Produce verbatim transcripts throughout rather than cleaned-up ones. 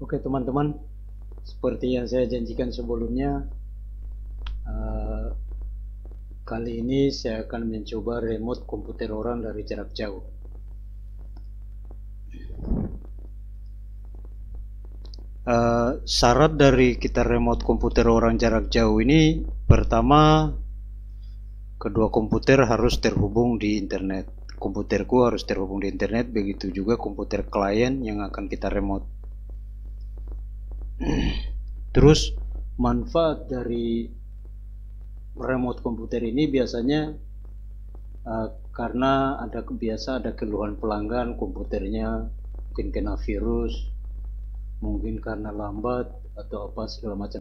Oke teman-teman, seperti yang saya janjikan sebelumnya, uh, kali ini saya akan mencoba remote komputer orang dari jarak jauh. Uh, syarat dari kita remote komputer orang jarak jauh ini, pertama, kedua komputer harus terhubung di internet. Komputerku harus terhubung di internet, begitu juga komputer klien yang akan kita remote. Terus manfaat dari remote komputer ini biasanya uh, karena ada biasa ada keluhan pelanggan komputernya mungkin kena virus, mungkin karena lambat atau apa segala macam.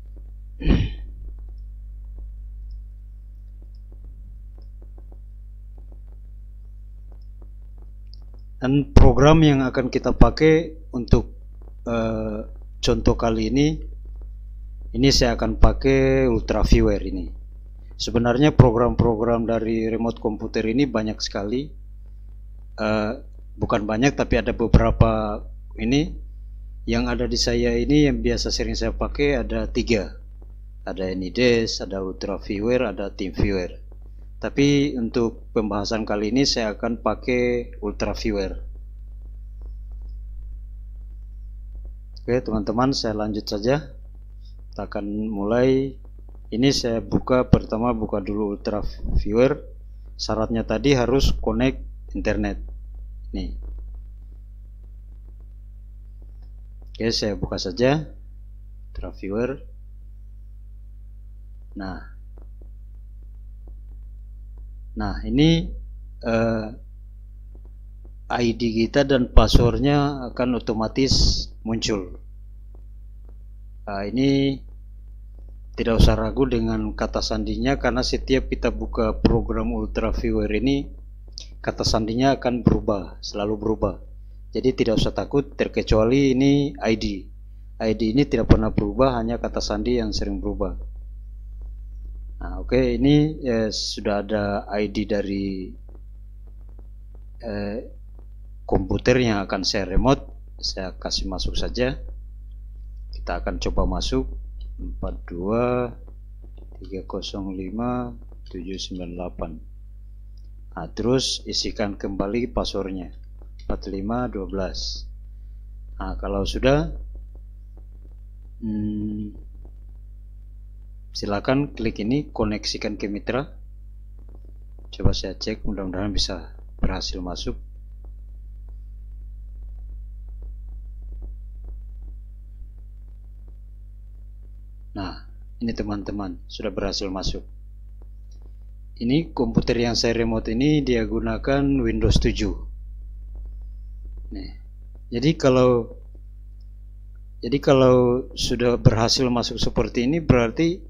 Dan program yang akan kita pakai untuk uh, contoh kali ini, ini saya akan pakai UltraViewer ini. Sebenarnya program-program dari remote komputer ini banyak sekali, uh, bukan banyak tapi ada beberapa ini. Yang ada di saya ini yang biasa sering saya pakai ada tiga, ada AnyDesk, ada UltraViewer, ada TeamViewer. Tapi untuk pembahasan kali ini saya akan pakai UltraViewer. Oke teman-teman, saya lanjut saja. Kita akan mulai. Ini saya buka, pertama buka dulu UltraViewer. Syaratnya tadi harus connect internet. Nih. Oke, saya buka saja UltraViewer. Nah. Nah, ini uh, I D kita dan passwordnya akan otomatis muncul. Nah, ini tidak usah ragu dengan kata sandinya, karena setiap kita buka program UltraViewer ini kata sandinya akan berubah, selalu berubah. Jadi tidak usah takut, terkecuali ini I D. I D ini tidak pernah berubah, hanya kata sandi yang sering berubah. Nah, oke, okay, ini eh, sudah ada I D dari eh, komputer yang akan saya remote. Saya kasih masuk saja. Kita akan coba masuk empat dua tiga nol lima tujuh sembilan delapan. Nah, terus isikan kembali passwordnya empat lima satu dua. Nah, kalau sudah, hmm, silakan klik ini, koneksikan ke mitra. Coba saya cek, mudah-mudahan bisa berhasil masuk. Nah, ini teman-teman sudah berhasil masuk. Ini komputer yang saya remote ini dia gunakan Windows tujuh. Nih, jadi kalau jadi kalau sudah berhasil masuk seperti ini, berarti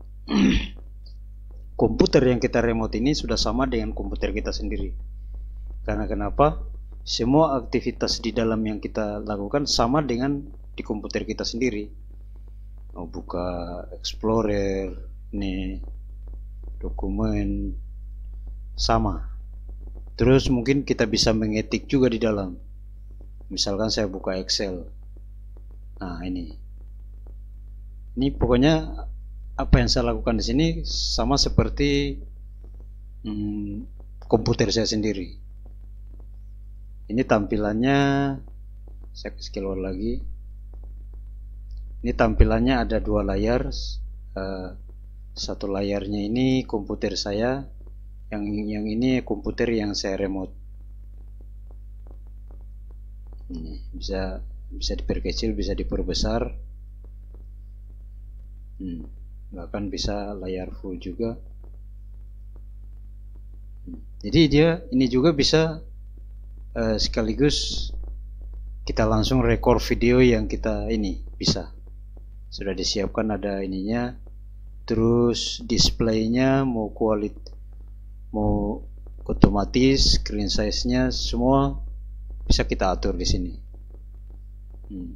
komputer yang kita remote ini sudah sama dengan komputer kita sendiri. Karena kenapa? Semua aktivitas di dalam yang kita lakukan sama dengan di komputer kita sendiri. Mau buka Explorer, nih, dokumen, sama. Terus mungkin kita bisa mengetik juga di dalam. Misalkan saya buka Excel. Nah, ini. Ini pokoknya apa yang saya lakukan di sini sama seperti hmm, komputer saya sendiri. Ini tampilannya, saya kasih keluar lagi. Ini tampilannya ada dua layar. Uh, satu layarnya ini komputer saya, yang yang ini komputer yang saya remote. Ini bisa bisa diperkecil, bisa diperbesar. Hmm. Bahkan bisa layar full juga. Jadi dia ini juga bisa uh, sekaligus kita langsung rekor video yang kita ini bisa. Sudah disiapkan ada ininya. Terus displaynya mau kualit, mau otomatis, screen size-nya semua bisa kita atur di sini. Hmm.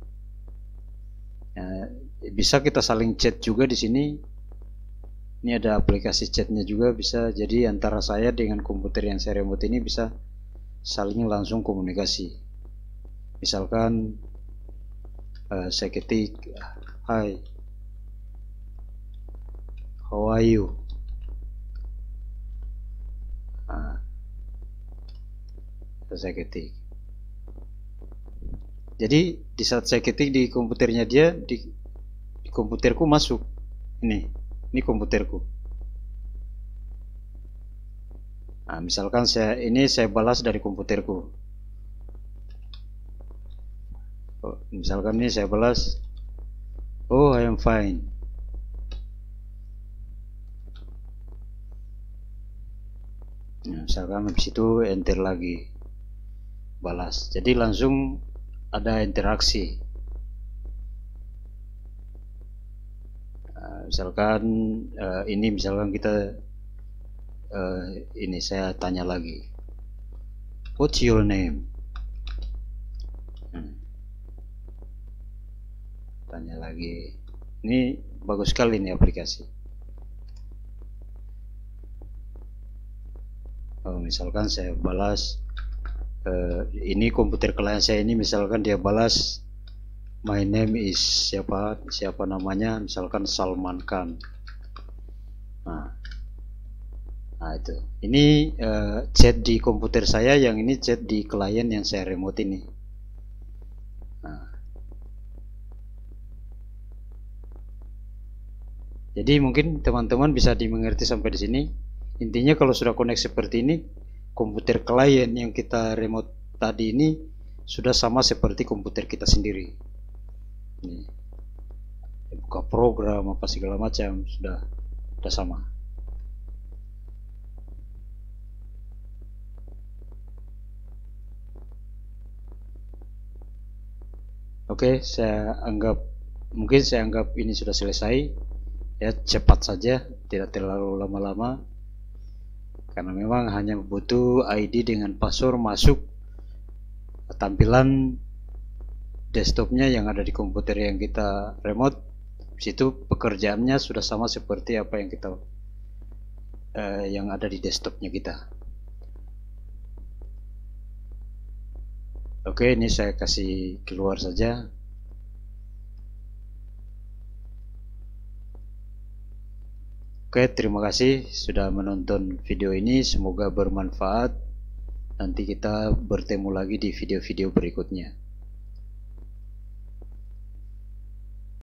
Ya, bisa kita saling chat juga di sini. Ini ada aplikasi chatnya juga bisa. Jadi antara saya dengan komputer yang saya remote ini bisa saling langsung komunikasi. Misalkan uh, saya ketik hi, how are you. Nah, saya ketik. Jadi di saat saya ketik di komputernya dia, di, di komputerku masuk. Ini, ini komputerku. Nah, misalkan saya ini saya balas dari komputerku. Oh, misalkan ini saya balas, oh I am fine. Nah, misalkan habis itu enter lagi, balas. Jadi langsung ada interaksi. Uh, misalkan uh, ini misalkan kita uh, ini saya tanya lagi, what's your name? Hmm. Tanya lagi. Ini bagus sekali nih aplikasi. Oh, misalkan saya balas, uh, ini komputer klien saya ini, misalkan dia balas, my name is siapa siapa namanya, misalkan Salman Khan. Nah, nah itu. Ini uh, chat di komputer saya, yang ini chat di klien yang saya remote ini. Nah. Jadi mungkin teman-teman bisa dimengerti sampai di sini. Intinya kalau sudah connect seperti ini, komputer klien yang kita remote tadi ini sudah sama seperti komputer kita sendiri. Ini buka program apa segala macam sudah sudah sama. Oke, saya anggap mungkin saya anggap ini sudah selesai. Ya, cepat saja, tidak terlalu lama-lama. Karena memang hanya butuh I D dengan password masuk tampilan desktopnya yang ada di komputer yang kita remote. Situ pekerjaannya sudah sama seperti apa yang kita eh, yang ada di desktopnya kita. Oke, ini saya kasih keluar saja. Oke, terima kasih sudah menonton video ini, semoga bermanfaat. Nanti kita bertemu lagi di video-video berikutnya.